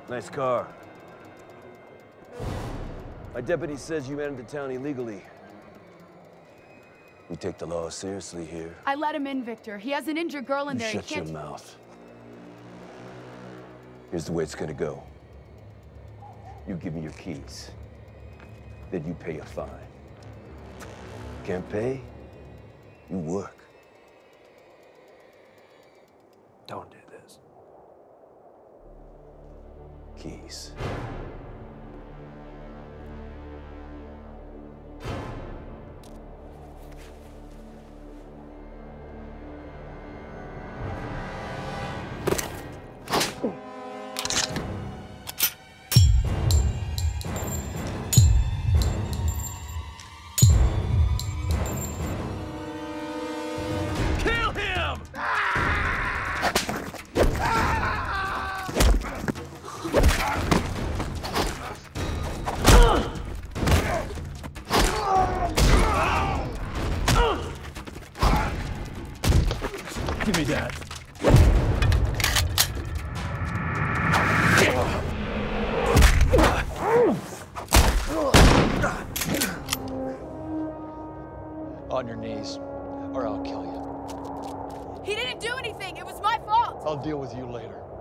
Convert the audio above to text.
Nice car. My deputy says you entered the town illegally. We take the law seriously here. I let him in, Victor. He has an injured girl in there. Shut your mouth. Here's the way it's gonna go. You give me your keys. Then you pay a fine. Can't pay? You work. Don't do this. Keys. Give me that. On your knees, or I'll kill you. He didn't do anything. It was my fault. I'll deal with you later.